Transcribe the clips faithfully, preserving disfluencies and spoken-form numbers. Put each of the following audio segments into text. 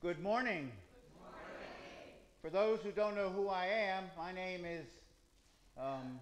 Good morning. Good morning. For those who don't know who I am, my name is, um,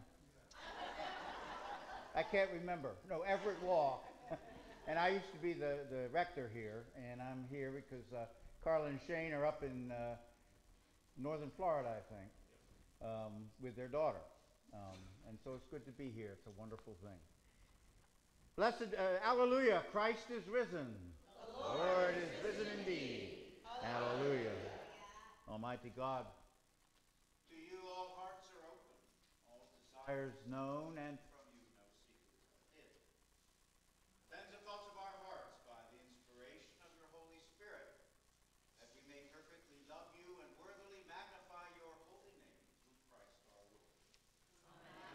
I can't remember. No, Everett Walk. And I used to be the, the rector here, and I'm here because uh, Carla and Shane are up in uh, northern Florida, I think, um, with their daughter. Um, and so it's good to be here. It's a wonderful thing. Blessed, uh, hallelujah, Christ is risen. The Lord, Lord is risen indeed. Hallelujah. Almighty God, to you all hearts are open, all desires known, and from you no secrets are hid. Cleanse the thoughts of our hearts by the inspiration of your Holy Spirit, that we may perfectly love you and worthily magnify your holy name through Christ our Lord. Amen.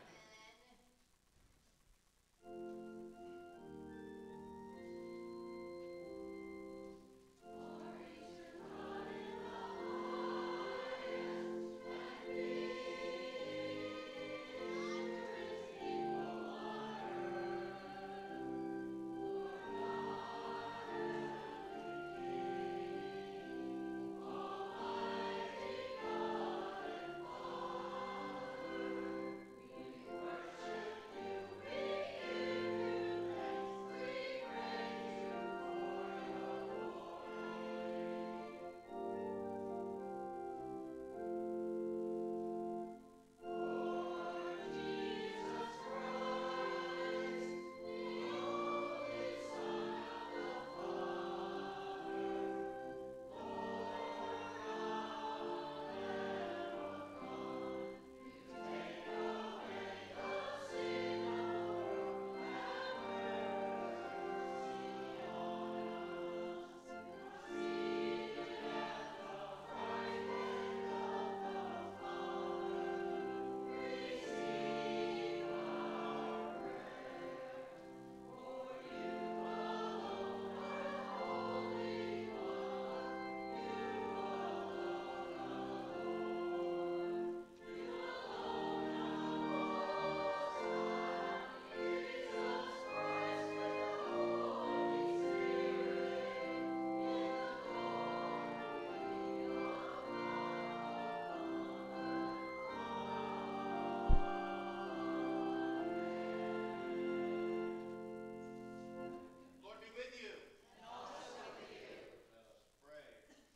Lord be with you. And also with you. Let us pray.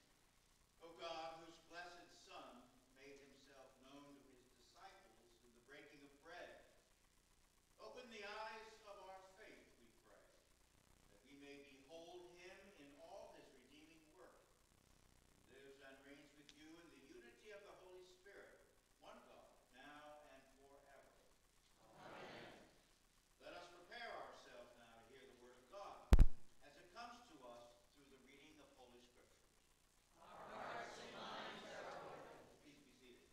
O God, whose blessed Son made himself known to his disciples in the breaking of bread, open the eyes of our faith, we pray, that we may behold him in all his redeeming work, who lives and reigns with you in the unity of the Holy Spirit, one God, now and forever. Amen. Let us prepare ourselves now to hear the word of God as it comes to us through the reading of Holy Scriptures. Our hearts and minds are open. Please be seated.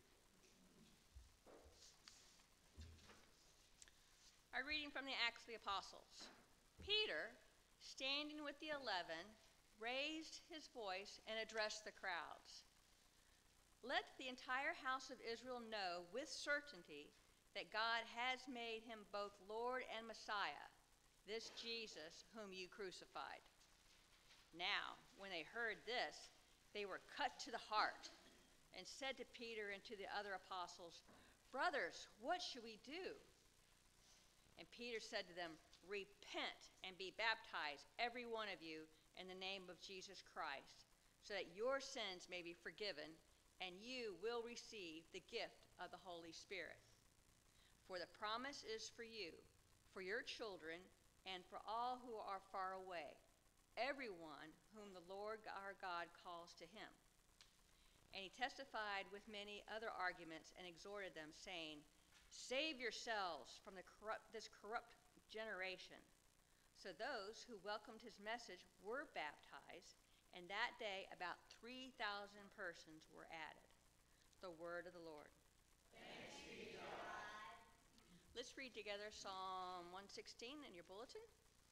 A reading from the Acts of the Apostles. Peter, standing with the eleven, raised his voice and addressed the crowds. Let the entire house of Israel know with certainty that God has made him both Lord and Messiah, this Jesus whom you crucified. Now, when they heard this, they were cut to the heart and said to Peter and to the other apostles, "Brothers, what should we do?" And Peter said to them, "Repent and be baptized, every one of you, in the name of Jesus Christ, so that your sins may be forgiven, and you will receive the gift of the Holy Spirit. For the promise is for you, for your children, and for all who are far away, everyone whom the Lord our God calls to him." And he testified with many other arguments and exhorted them, saying, "Save yourselves from the corrupt, this corrupt generation." So those who welcomed his message were baptized, and that day about three thousand persons were added. The word of the Lord. Thanks be to God. Let's read together Psalm one sixteen in your bulletin.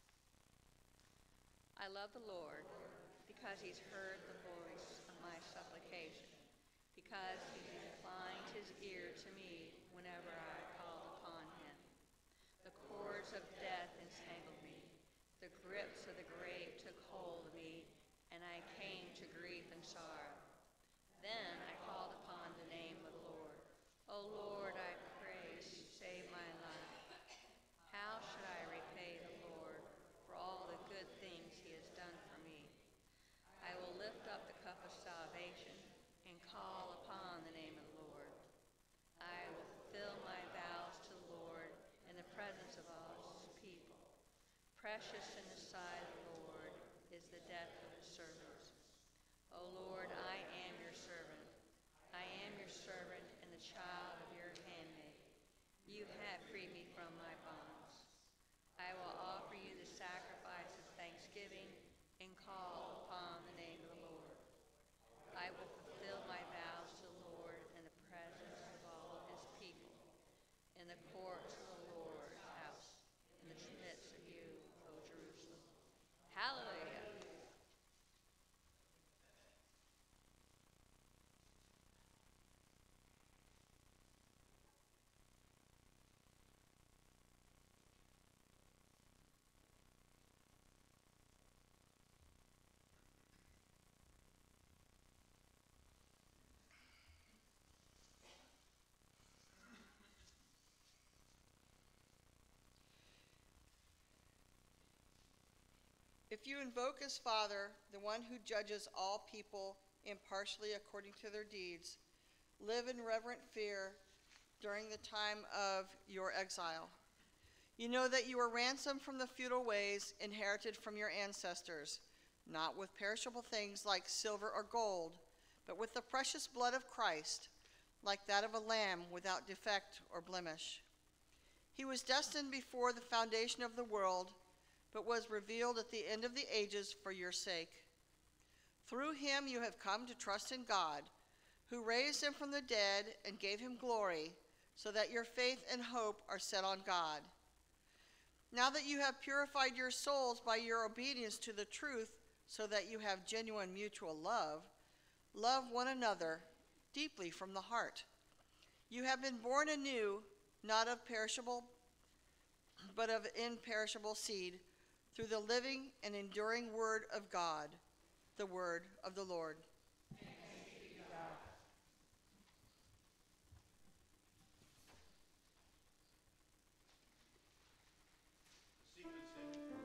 I love the Lord because he's heard the voice of my supplication, because he inclined his ear to me whenever I called upon him. The cords of death entangled me. The grips of the grave took hold of me, and I came to grief and sorrow. precious in the sight of the Lord is the death of his servants. O Lord, I am your servant. I am your servant and the child of your handmaid. You have freed me from my bonds. I will offer you the sacrifice of thanksgiving and call upon the name of the Lord. I will fulfill my vows to the Lord in the presence of all of his people, in the courts of the Lord's house, in the midst of you, O Jerusalem. Hallelujah. If you invoke as Father, the one who judges all people impartially according to their deeds, live in reverent fear during the time of your exile. You know that you were ransomed from the futile ways inherited from your ancestors, not with perishable things like silver or gold, but with the precious blood of Christ, like that of a lamb without defect or blemish. He was destined before the foundation of the world, but was revealed at the end of the ages for your sake. Through him you have come to trust in God, who raised him from the dead and gave him glory, so that your faith and hope are set on God. Now that you have purified your souls by your obedience to the truth, so that you have genuine mutual love, love one another deeply from the heart. You have been born anew, not of perishable, but of imperishable seed, through the living and enduring word of God, the word of the Lord. Thanks be to God. Sequence in.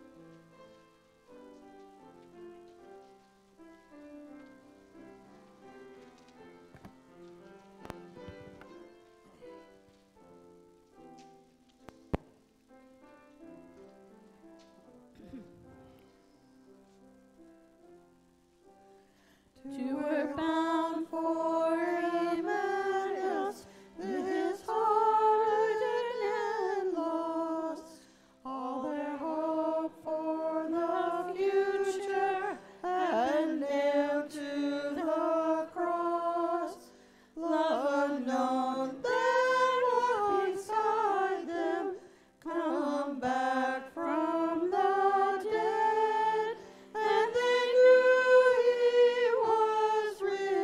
To work bound for Emmaus, his hardened and lost, all their hope for the future had nailed to the cross. Love unknown that walked beside them, come back from the dead, and they knew he was risen.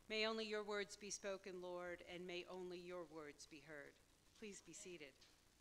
May only your words be spoken, Lord, and may only your words be heard. Please be seated.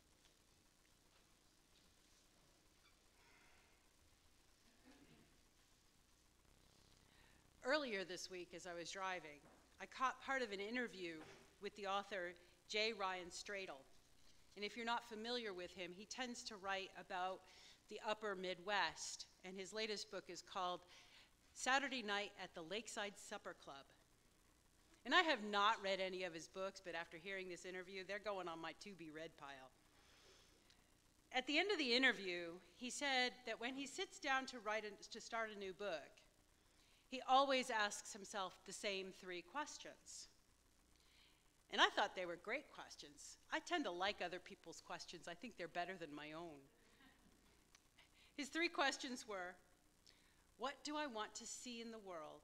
Earlier this week, as I was driving, I caught part of an interview with the author J. Ryan Stradle. And if you're not familiar with him, he tends to write about the upper Midwest, and his latest book is called Saturday Night at the Lakeside Supper Club. And I have not read any of his books, but after hearing this interview, they're going on my to-be-read pile. At the end of the interview, he said that when he sits down to write a, to start a new book, he always asks himself the same three questions. And I thought they were great questions. I tend to like other people's questions. I think they're better than my own. His three questions were, what do I want to see in the world?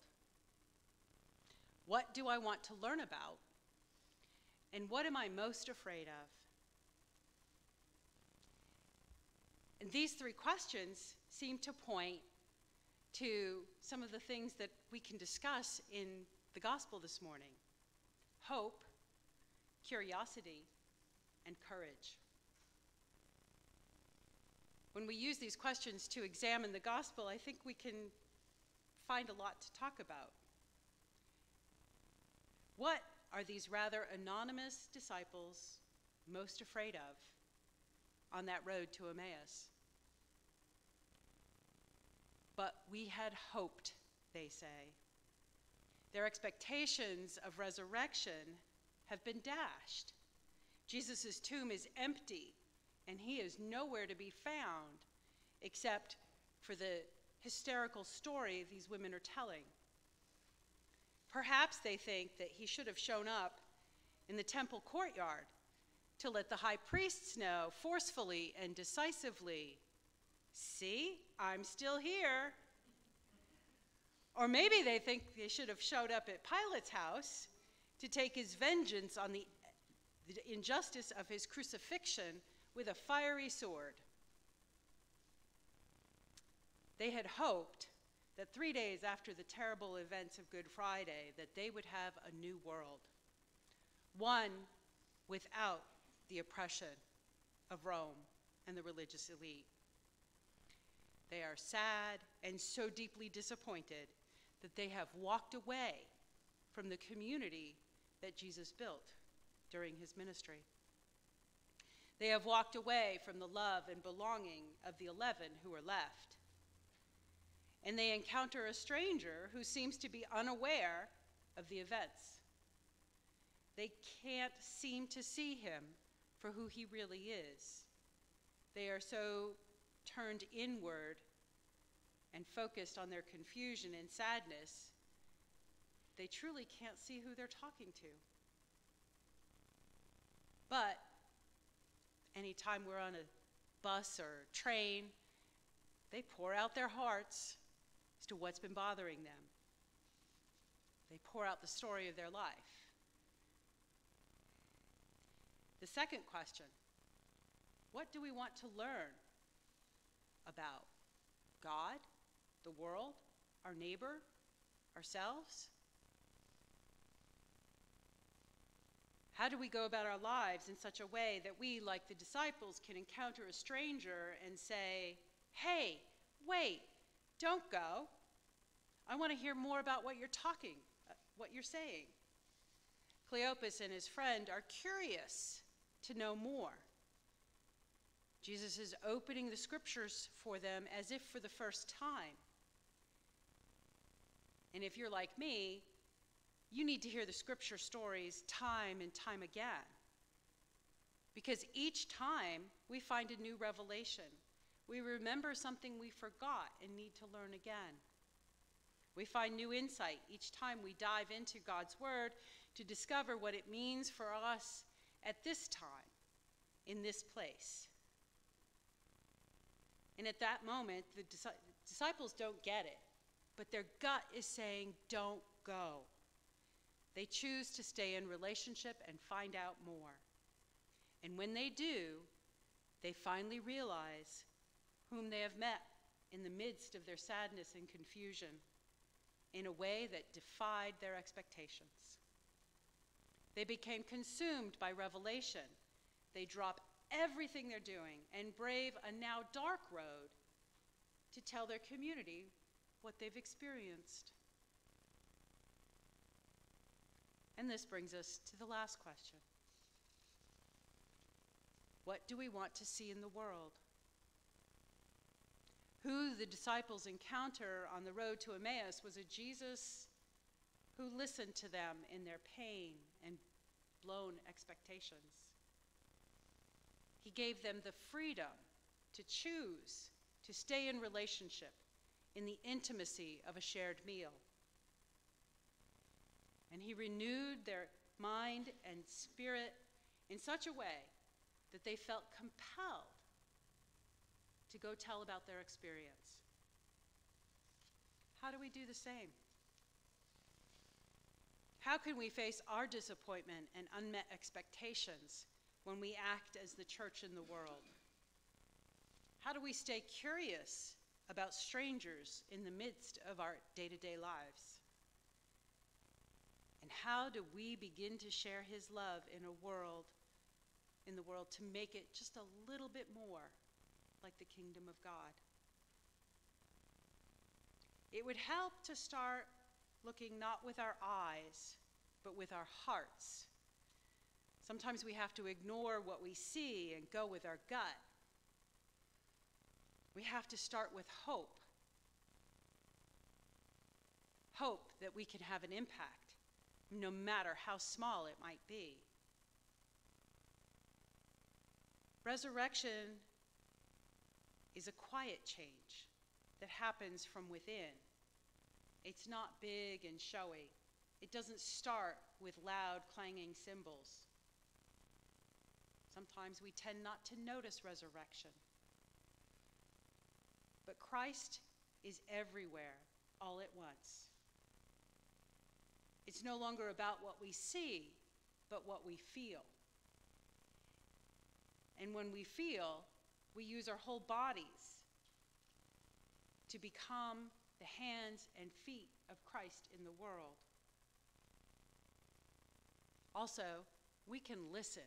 What do I want to learn about? And what am I most afraid of? And these three questions seem to point to some of the things that we can discuss in the gospel this morning: hope, curiosity, and courage. When we use these questions to examine the gospel, I think we can find a lot to talk about. What are these rather anonymous disciples most afraid of on that road to Emmaus? But we had hoped, they say. Their expectations of resurrection have been dashed. Jesus' tomb is empty, and he is nowhere to be found except for the hysterical story these women are telling. Perhaps they think that he should have shown up in the temple courtyard to let the high priests know forcefully and decisively, see, I'm still here. Or maybe they think they should have showed up at Pilate's house to take his vengeance on the, the injustice of his crucifixion with a fiery sword. They had hoped that three days after the terrible events of Good Friday, that they would have a new world, one without the oppression of Rome and the religious elite. They are sad and so deeply disappointed that they have walked away from the community that Jesus built during his ministry. They have walked away from the love and belonging of the eleven who are left. And they encounter a stranger who seems to be unaware of the events. They can't seem to see him for who he really is. They are so turned inward and focused on their confusion and sadness, they truly can't see who they're talking to. But anytime we're on a bus or train, they pour out their hearts as to what's been bothering them. They pour out the story of their life. The second question, what do we want to learn about God, the world, our neighbor, ourselves? How do we go about our lives in such a way that we, like the disciples, can encounter a stranger and say, hey, wait, don't go. I want to hear more about what you're talking, uh, what you're saying. Cleopas and his friend are curious to know more. Jesus is opening the scriptures for them as if for the first time. And if you're like me, you need to hear the scripture stories time and time again. Because each time we find a new revelation. We remember something we forgot and need to learn again. We find new insight each time we dive into God's word to discover what it means for us at this time, in this place. And at that moment, the disciples don't get it, but their gut is saying, don't go. They choose to stay in relationship and find out more. And when they do, they finally realize whom they have met in the midst of their sadness and confusion. in a way that defied their expectations. They became consumed by revelation. They drop everything they're doing and brave a now dark road to tell their community what they've experienced. And this brings us to the last question. What do we want to see in the world? Who the disciples encounter on the road to Emmaus was a Jesus who listened to them in their pain and blown expectations. He gave them the freedom to choose to stay in relationship in the intimacy of a shared meal. And he renewed their mind and spirit in such a way that they felt compelled to go tell about their experience. How do we do the same? How can we face our disappointment and unmet expectations when we act as the church in the world? How do we stay curious about strangers in the midst of our day-to-day lives? And how do we begin to share his love in a world, in the world to make it just a little bit more like the kingdom of God? It would help to start looking not with our eyes, but with our hearts. Sometimes we have to ignore what we see and go with our gut. We have to start with hope. Hope that we can have an impact, no matter how small it might be. Resurrection is a quiet change that happens from within. It's not big and showy. It doesn't start with loud, clanging cymbals. Sometimes we tend not to notice resurrection. But Christ is everywhere, all at once. It's no longer about what we see, but what we feel. And when we feel, we use our whole bodies to become the hands and feet of Christ in the world. Also, we can listen.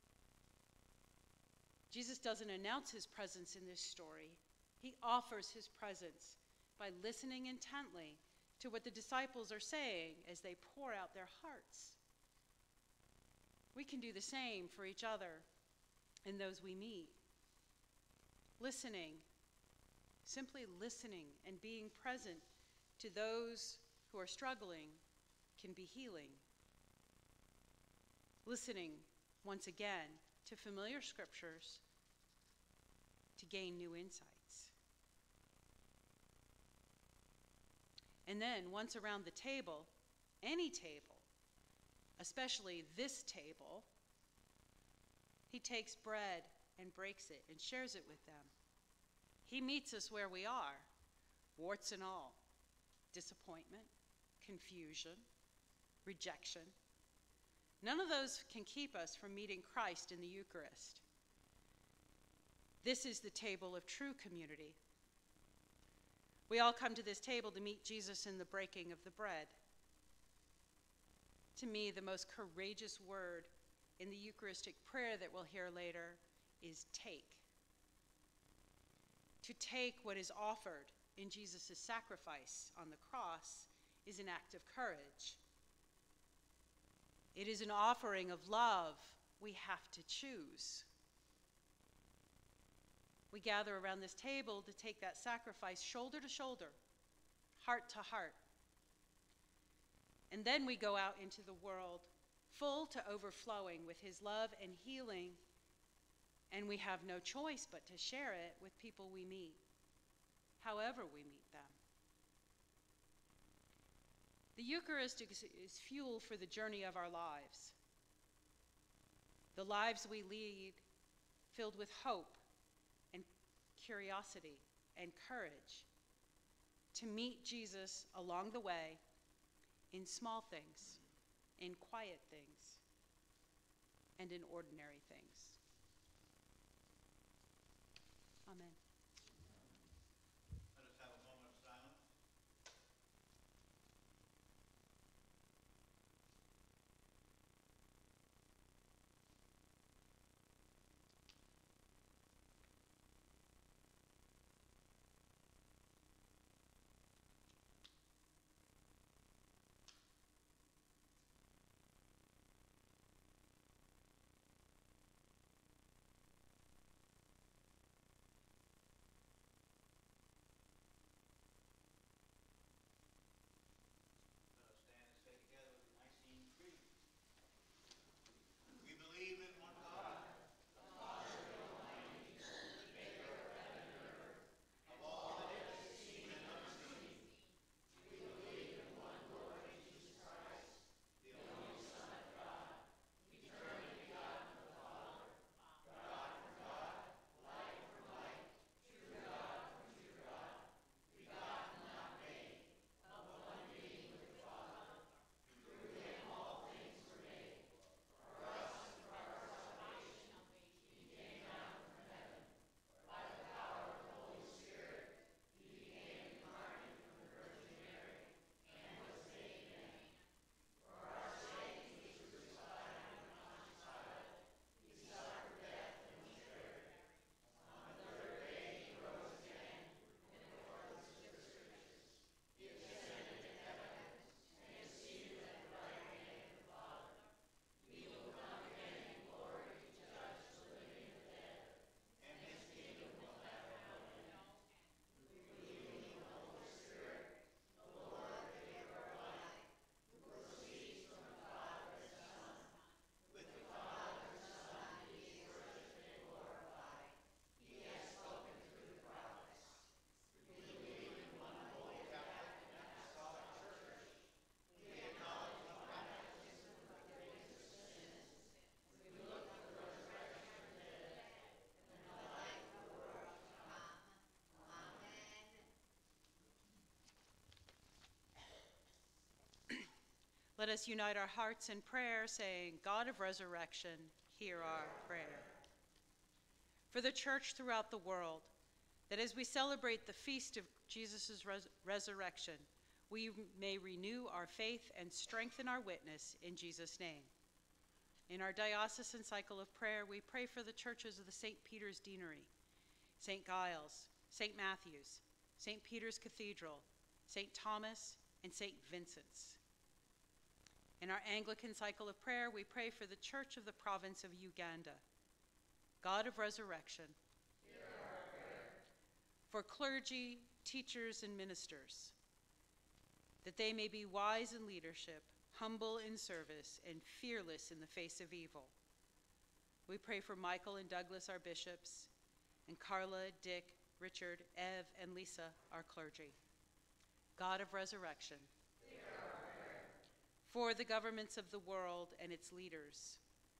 Jesus doesn't announce his presence in this story. He offers his presence by listening intently to what the disciples are saying as they pour out their hearts. We can do the same for each other and those we meet. Listening, simply listening and being present to those who are struggling can be healing. Listening, once again, to familiar scriptures to gain new insights. And then, once around the table, any table, especially this table, he takes bread and breaks it and shares it with them. He meets us where we are, warts and all, disappointment, confusion, rejection. None of those can keep us from meeting Christ in the Eucharist. This is the table of true community. We all come to this table to meet Jesus in the breaking of the bread. To me, the most courageous word in the Eucharistic prayer that we'll hear later is take. To take what is offered in Jesus' sacrifice on the cross is an act of courage. It is an offering of love we have to choose. We gather around this table to take that sacrifice shoulder to shoulder, heart to heart. And then we go out into the world full to overflowing with his love and healing, and we have no choice but to share it with people we meet, however we meet them. The Eucharist is fuel for the journey of our lives. The lives we lead filled with hope and curiosity and courage to meet Jesus along the way in small things, in quiet things, and in ordinary things. Amen. Let us have a moment of silence. Let us unite our hearts in prayer, saying, God of resurrection, hear our prayer. For the church throughout the world, that as we celebrate the feast of Jesus' res- resurrection, we may renew our faith and strengthen our witness in Jesus' name. In our diocesan cycle of prayer, we pray for the churches of the Saint Peter's Deanery, Saint Giles, Saint Matthew's, Saint Peter's Cathedral, Saint Thomas, and Saint Vincent's. In our Anglican cycle of prayer, we pray for the Church of the Province of Uganda. God of resurrection, hear our prayer. For clergy, teachers, and ministers, that they may be wise in leadership, humble in service, and fearless in the face of evil. We pray for Michael and Douglas, our bishops, and Carla, Dick, Richard, Ev, and Lisa, our clergy. God of resurrection, hear our prayer. For the governments of the world and its leaders,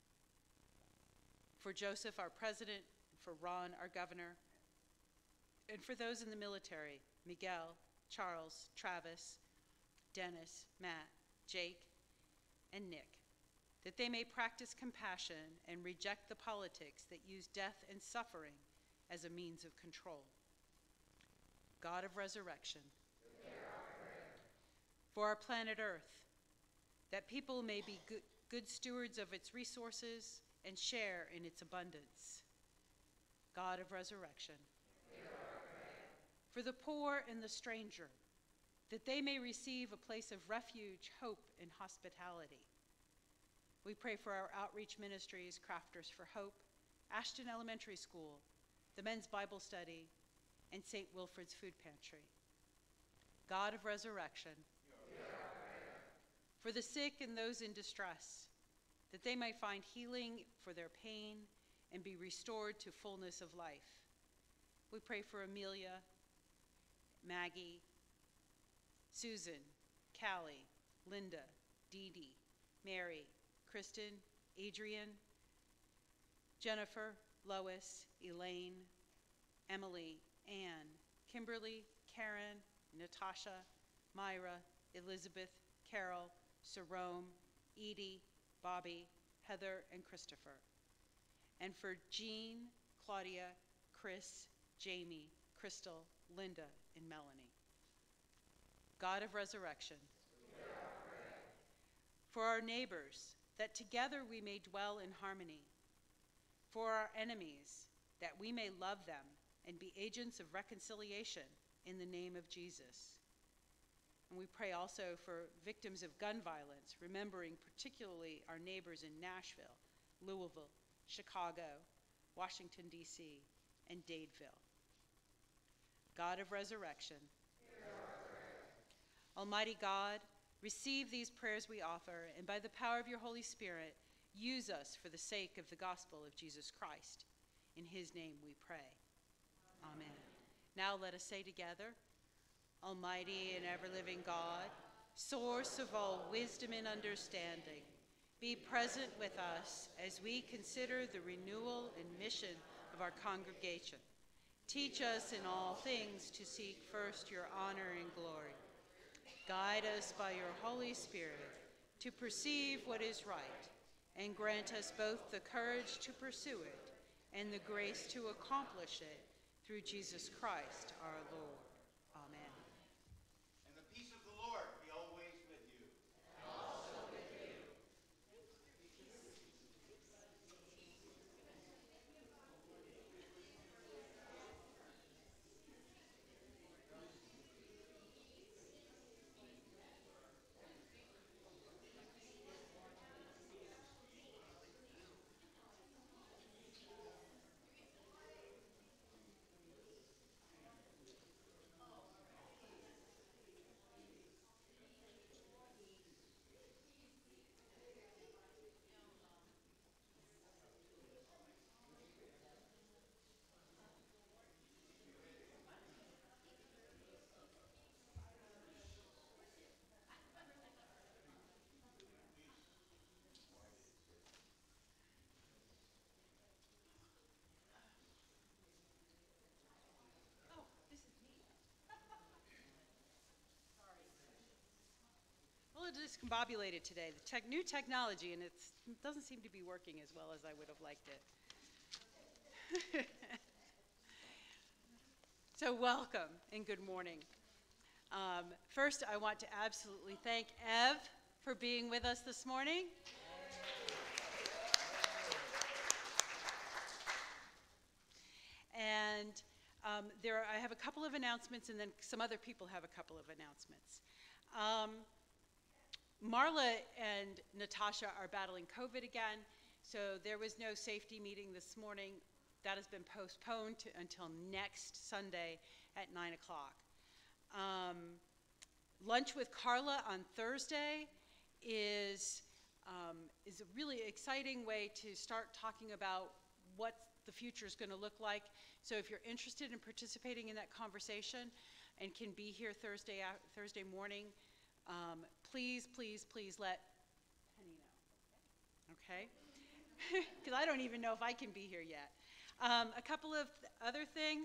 for Joseph, our president, for Ron, our governor, and for those in the military, Miguel, Charles, Travis, Dennis, Matt, Jake, and Nick, that they may practice compassion and reject the politics that use death and suffering as a means of control. God of resurrection, hear our prayer. For our planet Earth, that people may be good, good stewards of its resources and share in its abundance. God of resurrection, hear our prayer. For the poor and the stranger, that they may receive a place of refuge, hope, and hospitality. We pray for our outreach ministries, Crafters for Hope, Ashton Elementary School, the Men's Bible Study, and Saint Wilfrid's Food Pantry. God of resurrection, hear our prayer. For the sick and those in distress, that they may find healing for their pain and be restored to fullness of life. We pray for Amelia, Maggie, Susan, Callie, Linda, Dee Dee, Mary, Kristen, Adrian, Jennifer, Lois, Elaine, Emily, Anne, Kimberly, Karen, Natasha, Myra, Elizabeth, Carol, Sarome, Edie, Bobby, Heather, and Christopher. And for Jean, Claudia, Chris, Jamie, Crystal, Linda, and Melanie. God of resurrection, hear our prayer. For our neighbors, that together we may dwell in harmony. For our enemies, that we may love them and be agents of reconciliation in the name of Jesus. And we pray also for victims of gun violence, remembering particularly our neighbors in Nashville, Louisville, Chicago, Washington, D C, and Dadeville. God of resurrection, hear our prayer. Almighty God, receive these prayers we offer, and by the power of your Holy Spirit, use us for the sake of the gospel of Jesus Christ. In his name we pray. Amen. Now let us say together, Almighty and ever-living God, source of all wisdom and understanding, be present with us as we consider the renewal and mission of our congregation. Teach us in all things to seek first your honor and glory. Guide us by your Holy Spirit to perceive what is right, and grant us both the courage to pursue it and the grace to accomplish it through Jesus Christ our Lord. Amen. And the peace of the Lord be always with you. And also with you. discombobulated today. The tech, new technology, and it's, it doesn't seem to be working as well as I would have liked it. So welcome and good morning. Um, first, I want to absolutely thank Ev for being with us this morning. And um, there are, I have a couple of announcements, and then some other people have a couple of announcements. Um, Marla and Natasha are battling COVID again, so there was no safety meeting this morning. That has been postponed to, until next Sunday at nine o'clock. Um, lunch with Carla on Thursday is, um, is a really exciting way to start talking about what the future is going to look like. So if you're interested in participating in that conversation and can be here Thursday, Thursday morning, um, please, please, please let Penny know, okay? Because I don't even know if I can be here yet. Um, a couple of th- other things.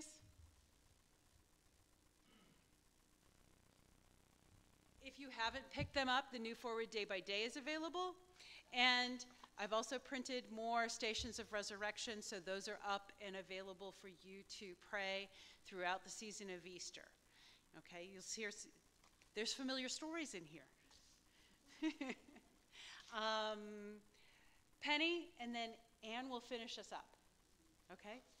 If you haven't picked them up, the new Forward Day by Day is available. And I've also printed more Stations of Resurrection, so those are up and available for you to pray throughout the season of Easter. Okay, you'll see, there's familiar stories in here. um, Penny, and then Anne will finish us up. Okay?